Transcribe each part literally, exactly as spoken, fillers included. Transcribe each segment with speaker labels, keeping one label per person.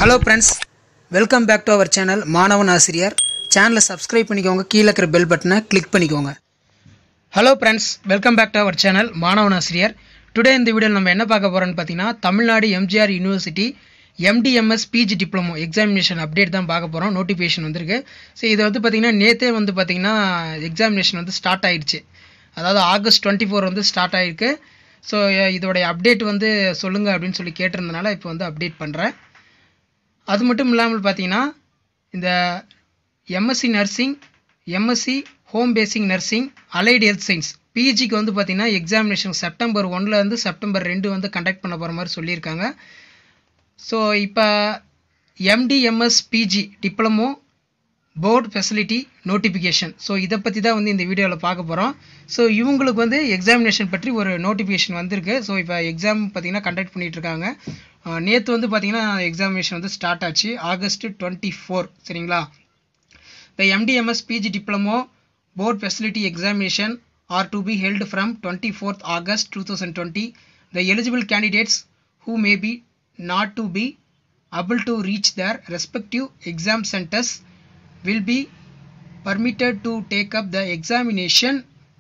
Speaker 1: Hello friends, welcome back to our channel மாணவன் ஆசிரியர். Channel subscribe பண்ணிக்கோங்க, கீழ இருக்கிற bell button click பண்ணிக்கோங்க. Hello friends, welcome back to our channel மாணவன் ஆசிரியர். Today இந்த வீடியோல நம்ம என்ன பார்க்க போறோம்னு பாத்தீங்கன்னா Tamil Nadu M G R University M D M S P G Diploma examination update தான் பார்க்க போறோம். நோட்டிஃபிகேஷன் வந்திருக்கு. சோ இது வந்து பாத்தீங்கன்னா நேத்தே வந்து பாத்தீங்கன்னா எக்ஸாமினேஷன் வந்து ஸ்டார்ட் ஆயிருச்சு. அதாவது ஆகஸ்ட் twenty-four வந்து ஸ்டார்ட் ஆயிருக்கு. சோ இதோட அப்டேட் வந்து சொல்லுங்க அப்படினு சொல்லி கேட்டிருந்தனால இப்போ வந்து அப்டேட் பண்றேன். அது மட்டும் இல்லாமல் பாத்தீங்கன்னா இந்த M S C Nursing, M S C Home Basic Nursing, Allied Health Science P G க்கு வந்து பாத்தீங்கன்னா எக்ஸாமினேஷன் செப்டம்பர் one ல இருந்து செப்டம்பர் two வந்து கண்டக்ட் பண்ண போற மாதிரி சொல்லிருக்காங்க. சோ இப்போ M D M S P G Diploma Board Facility Notification. So இத பத்தி தான் வந்து இந்த வீடியோல பார்க்க போறோம். சோ இவங்களுக்கு வந்து எக்ஸாமினேஷன் பற்றி ஒரு நோட்டிஃபிகேஷன் வந்திருக்கு. சோ இப்போ எக்ஸாம் பாத்தீங்கன்னா கண்டக்ட் பண்ணிட்டு இருக்காங்க. நேத்து வந்து பாத்தீங்கன்னா எக்ஸாமினேஷன் வந்து ஸ்டார்ட் ஆச்சு ஆகஸ்ட் twenty-four சரிங்களா. The M D M S P G Diploma Board Facility Examination are to be held from twenty-fourth August twenty twenty. The eligible candidates who may be not to be able to reach their respective exam centers will be permitted to take up the examination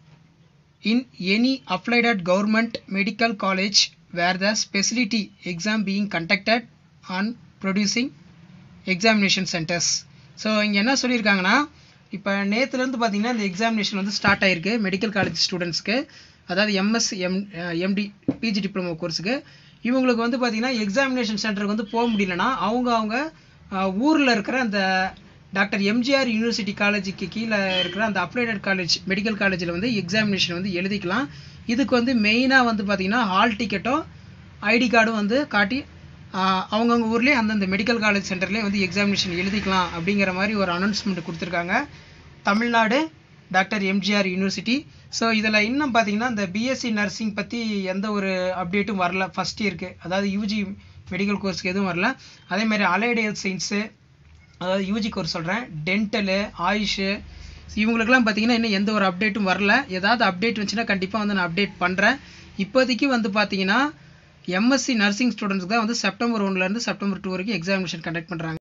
Speaker 1: in any affiliated government medical college where the specialty exam being conducted on producing examination centers. So இங்க என்ன சொல்லிருக்காங்கன்னா இப்போ நேத்துல இருந்து பாத்தீங்கன்னா இந்த examination வந்து start ஆயிருக்கு medical college ஸ்டூடண்ட்ஸ்க்கு, அதாவது M S M D P G diploma கோர்ஸ்க்கு. இவங்களுக்கு வந்து பாத்தீங்கன்னா எக்ஸாமினேஷன் சென்டருக்கு வந்து போக முடியலனா அவங்க அவங்க ஊர்ல இருக்கிற அந்த doctor M G R university காலேஜுக்கு கீழ இருக்கிற அந்த அப்ளைடட் காலேஜ் மெடிக்கல் காலேஜ்ல வந்து எக்ஸாமினேஷன் வந்து எழுதிக்கலாம். இதுக்கு வந்து மெயினா வந்து பாத்தீங்கன்னா ஹால் டிக்கெட்டோ ஐடி கார்டும் வந்து காட்டி அவங்கவுங்க ஊர்லயே அந்தந்த மெடிக்கல் காலேஜ் சென்டர்லயே வந்து எக்ஸாமினேஷன் எழுதிக்கலாம் அப்படிங்கிற மாதிரி ஒரு அனௌன்ஸ்மெண்ட் கொடுத்துருக்காங்க Tamil Nadu doctor M G R university. So இதில் இன்னும் பார்த்தீங்கன்னா இந்த B S C நர்சிங் பற்றி எந்த ஒரு அப்டேட்டும் வரல ஃபர்ஸ்ட் இயருக்கு, அதாவது யூஜி மெடிக்கல் கோர்ஸ்க்கு எதுவும் வரல. அதே மாதிரி அலைடு ஹெல்த் சயின்ஸு, அதாவது யூஜி கோர்ஸ் சொல்கிறேன், டென்டலு, ஆயுஷு, இவங்களுக்குலாம் பார்த்தீங்கன்னா இன்னும் எந்த ஒரு அப்டேட்டும் வரல. ஏதாவது அப்டேட் வந்துச்சுன்னா கண்டிப்பாக வந்து நான் அப்டேட் பண்ணுறேன். இப்போதைக்கு வந்து பார்த்தீங்கன்னா M S C நர்சிங் ஸ்டூடெண்ட்ஸ்க்கு தான் வந்து செப்டம்பர் ஒன்லேருந்து செப்டம்பர் டூ வரைக்கும் எக்ஸாமினேஷன் கண்டக்ட் பண்ணுறாங்க.